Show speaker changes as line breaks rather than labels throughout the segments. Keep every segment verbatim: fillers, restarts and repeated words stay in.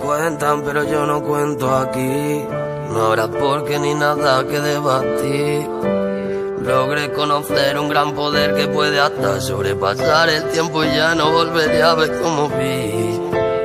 cuentan, pero yo no cuento aquí. No habrá por qué ni nada que debatir. Logré conocer un gran poder que puede hasta sobrepasar el tiempo y ya no volveré a ver como vi.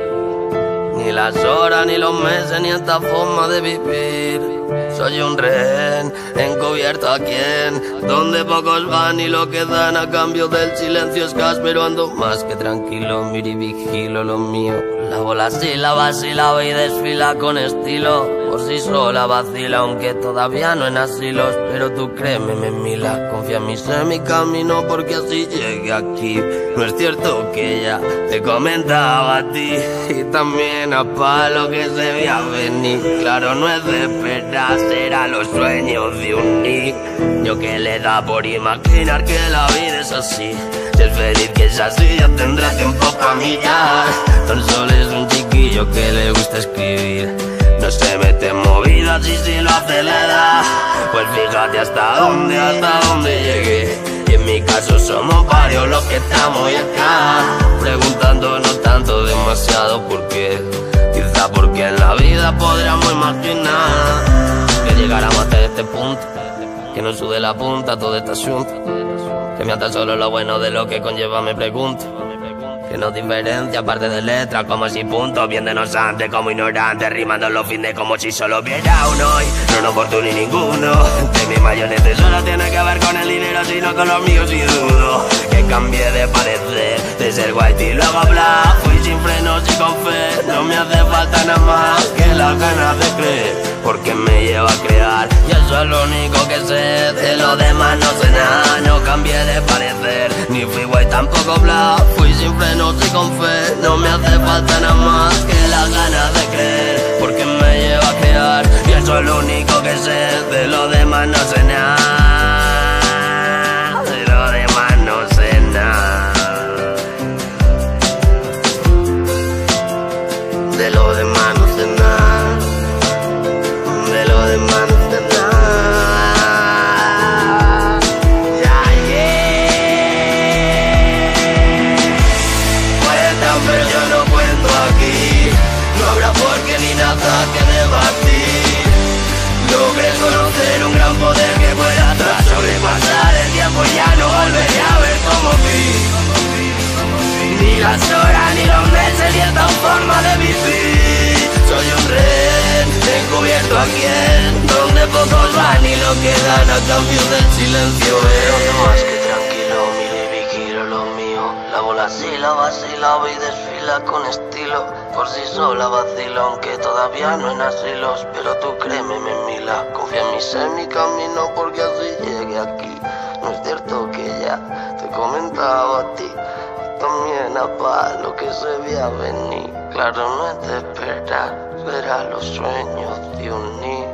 Ni las horas, ni los meses, ni esta forma de vivir. Soy un rehén, encubierto a quien, donde pocos van y lo que dan a cambio del silencio es gas, pero ando más que tranquilo, miro y vigilo lo mío. Lavo la sílaba, sílaba y desfila con estilo, por sí sola vacila, aunque todavía no en asilos, pero tú créeme, me mila, confía en mí, sé mi camino, porque así llegué aquí. No es cierto que ya te comentaba a ti, y también a Palo que se veía venir. Claro, no es de esperar, será los sueños de un niño que le da por imaginar que la vida es así. Si es feliz que es así, ya tendrá tiempo para mirar. Tan solo es un chiquillo que le gusta escribir, no se mete en movidas y si lo hace le da. Pues fíjate hasta dónde, hasta dónde llegué. Y en mi caso somos varios los que estamos y acá, preguntándonos tanto, demasiado por qué. Quizá porque en la vida podríamos imaginar que llegáramos hasta este punto, que nos sude la punta todo este asunto, que me ata solo lo bueno de lo que conlleva, me pregunto. Que no diferencia aparte de letras, como si puntos, viéndonos antes como ignorantes, rimando los fines como si solo hubiera uno hoy, no nos fortuno ni ninguno. De mi mayonete solo tiene que ver con el dinero, sino con los míos y dudo que cambié de parecer, de ser white y luego hablar. Fui sin frenos y con fe, no me hace falta nada más que las ganas de creer, porque me lleva a crear y eso es lo único que sé. De lo demás no sé nada, no cambié de parecer, ni fui white tampoco black. Fui sin frenos y con fe, no me hace falta nada más que las ganas de creer, porque me lleva a crear y eso es lo único que sé. De lo demás no sé nada, de lo demás no sé nada, de lo demás no sé nada, de lo demás no sé nada. Pero yo no cuento aquí, no habrá por qué ni nada que debatir. Logré conocer un gran poder que pueda tras sobrepasar el tiempo, ya no volveré a ver como vi. Ni las horas, ni los meses, ni esta forma de vivir. Soy un rehén, encubierto a quien, donde pocos van y lo que dan a cambio del silencio es más que tranquilo, miro y vigilo lo mío. Lavo la sílaba, sílaba y desfila con estilo, por sí sola vacilo, aunque todavía no en asilos, pero tú créeme, me mila, confía en mí, sé mi camino, porque así llegué aquí. No es cierto que ya te comentaba a ti, también a Palo que se veía venir. Claro, no es de esperar, será los sueños de un niño.